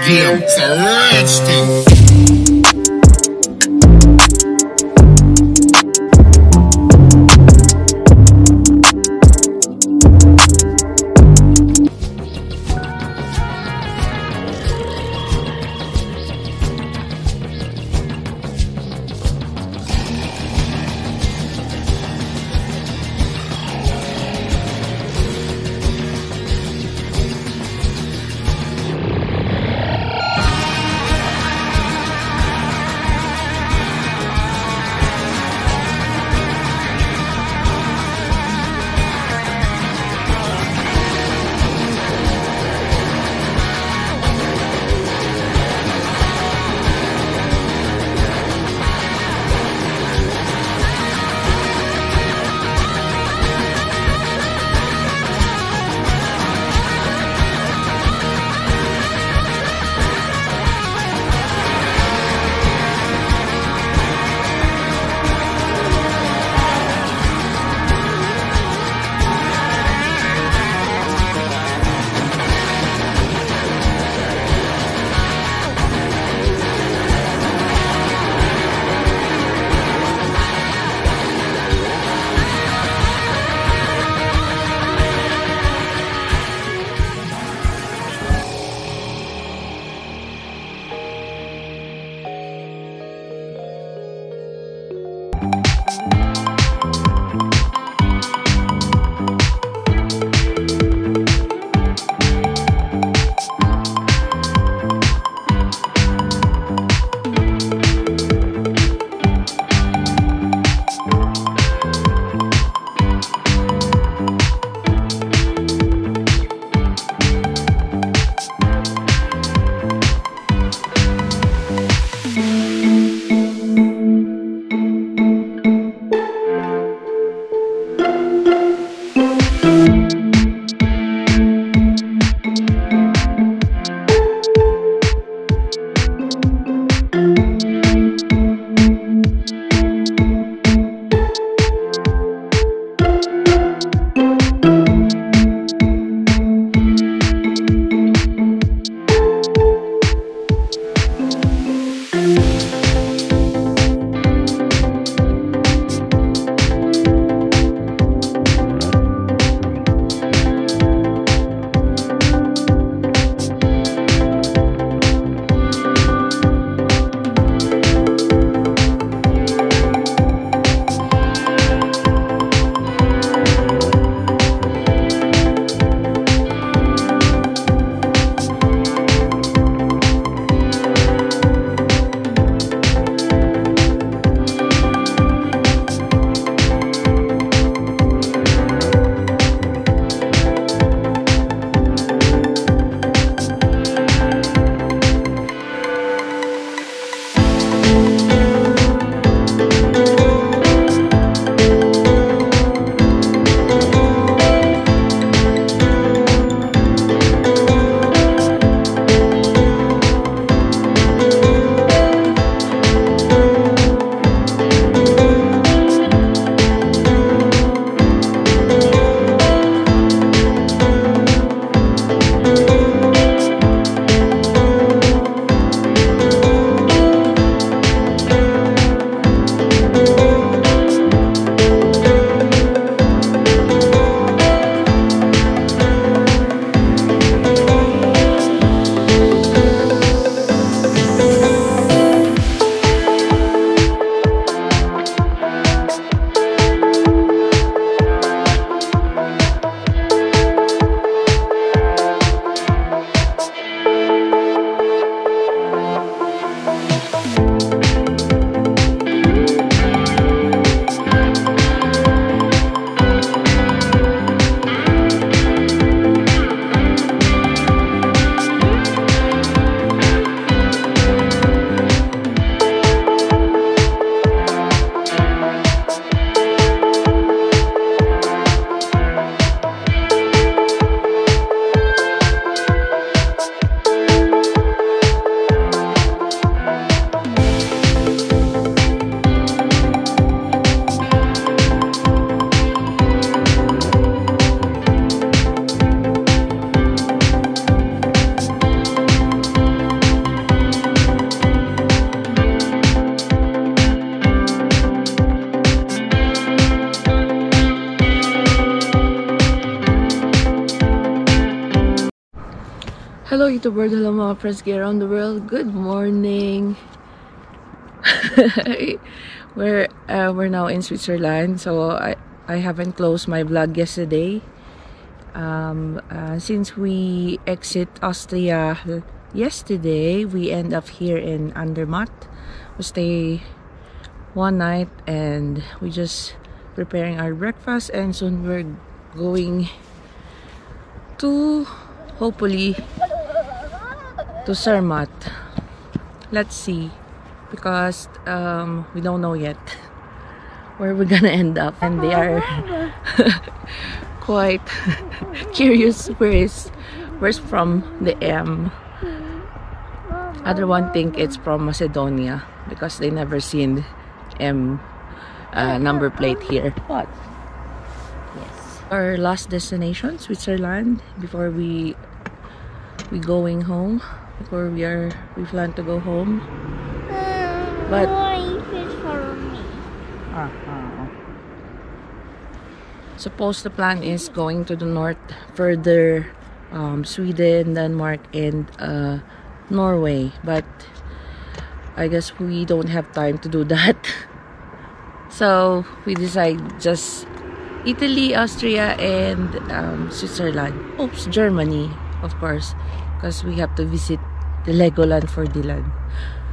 Jim Saretsky. Hello YouTuber, hello mga friends around the world. Good morning. We're now in Switzerland, so I haven't closed my vlog yesterday. Since we exit Austria yesterday, we end up here in Andermatt. We stay one night and we just preparing our breakfast, and soon we're going to hopefully to Zermatt. Let's see, because we don't know yet where we're gonna end up, and they are quite curious where's from the M. Other one think it's from Macedonia because they never seen M number plate here. What? Yes. Our last destination, Switzerland, before we going home. Before we plan to go home. But suppose the plan is going to the north further, Sweden, Denmark, and Norway, but I guess we don't have time to do that. So we decide just Italy, Austria, and Switzerland. Germany, of course, because we have to visit the Legoland for Dylan.